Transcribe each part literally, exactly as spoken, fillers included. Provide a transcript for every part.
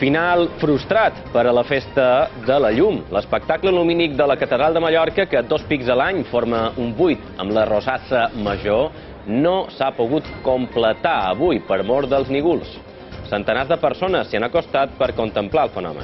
Final frustrat per a la Festa de la Llum. L'espectacle lumínic de la Catedral de Mallorca, que dos pics a l'any forma un buit amb la rosassa major, no s'ha pogut completar avui per mor dels nígols. Centenars de persones s'hi han acostat per contemplar el fenomen.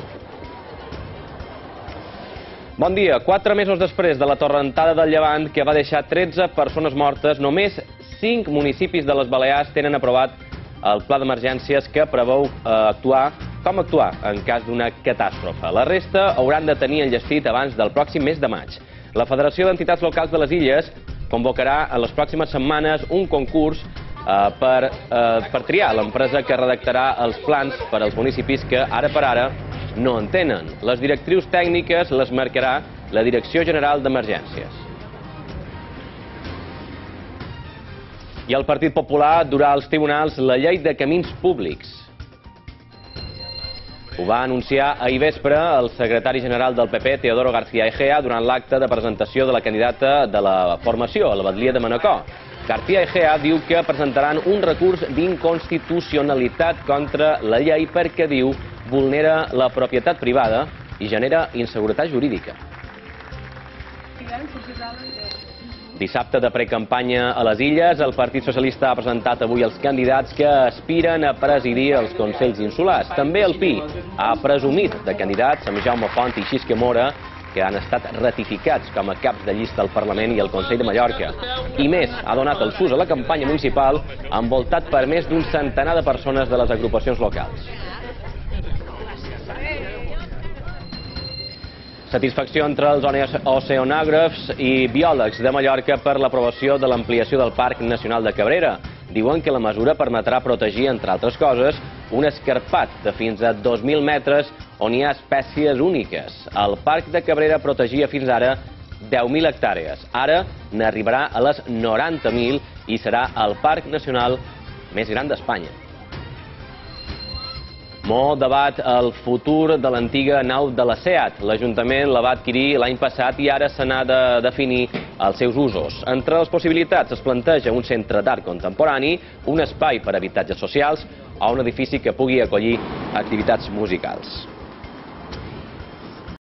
Bon dia. Quatre mesos després de la torrentada del Llevant, que va deixar tretze persones mortes, només cinc municipis de les Balears tenen aprovat el pla d'emergències que preveu actuar com actuar en cas d'una catàstrofe. La resta hauran de tenir enllestit abans del pròxim mes de maig. La Federació d'Entitats Locals de les Illes convocarà en les pròximes setmanes un concurs eh, per, eh, per triar l'empresa que redactarà els plans per als municipis que ara per ara no en tenen. Les directrius tècniques les marcarà la Direcció General d'Emergències. I el Partit Popular durà als tribunals la llei de camins públics. Ho va anunciar ahir vespre el secretari general del P P, Teodoro García Egea, durant l'acte de presentació de la candidata de la formació, a la batllia de Manacor. García Egea diu que presentaran un recurs d'inconstitucionalitat contra la llei perquè, diu, vulnera la propietat privada i genera inseguretat jurídica. Dissabte de precampanya a les Illes, el Partit Socialista ha presentat avui els candidats que aspiren a presidir els Consells Insulars. També el Pi ha presumit de candidats amb Jaume Font i Xisque Mora, que han estat ratificats com a caps de llista al Parlament i al Consell de Mallorca. I més, ha donat el sus a la campanya municipal, envoltat per més d'un centenar de persones de les agrupacions locals. Satisfacció entre els oceanògrafs i biòlegs de Mallorca per l'aprovació de l'ampliació del Parc Nacional de Cabrera. Diuen que la mesura permetrà protegir, entre altres coses, un escarpat de fins a dos mil metres on hi ha espècies úniques. El Parc de Cabrera protegia fins ara deu mil hectàrees. Ara n'arribarà a les noranta mil i serà el Parc Nacional més gran d'Espanya. Molt debat el futur de l'antiga nau de la SEAT. L'Ajuntament la va adquirir l'any passat i ara se n'ha de definir els seus usos. Entre les possibilitats es planteja un centre d'art contemporani, un espai per a habitatges socials o un edifici que pugui acollir activitats musicals.